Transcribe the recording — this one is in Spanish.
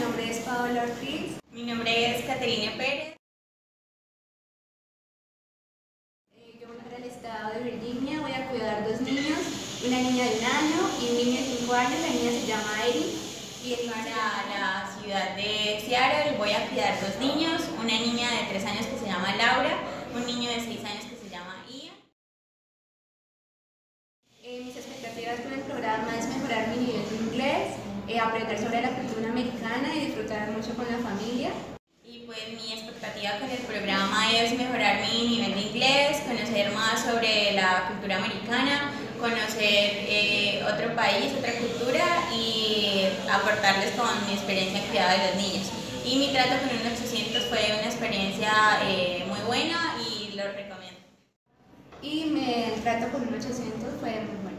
nombre es Paola Ortiz. Mi nombre es Caterina Pérez. Yo voy para el estado de Virginia, voy a cuidar dos niños, una niña de 1 año y un niño de 5 años. La niña se llama Eri. Y para la ciudad de Seattle voy a cuidar 2 niños, una niña de 3 años que se llama Laura, un niño de 6 años que se llama Ian. Mis expectativas con el programa es mejorar mi nivel de inglés, aprender sobre la cultura americana y disfrutar mucho con la familia. Y pues mi expectativa con el programa es mejorar mi nivel de inglés, conocer más sobre la cultura americana, conocer otro país, otra cultura y aportarles con mi experiencia en cuidado de los niños. Y mi trato con un 800 fue una experiencia muy buena y lo recomiendo. Y el trato con un 800 fue muy bueno.